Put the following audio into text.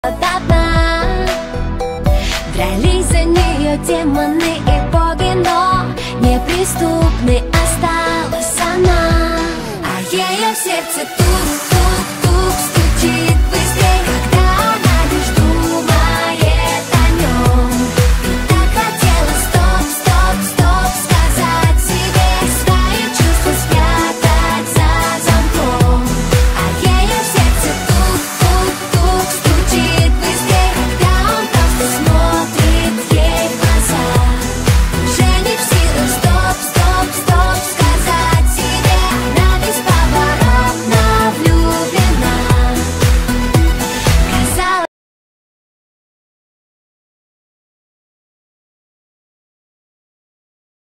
до дна. Дрались за нее демоны и боги, но неприступной осталась она. А ее в сердце тут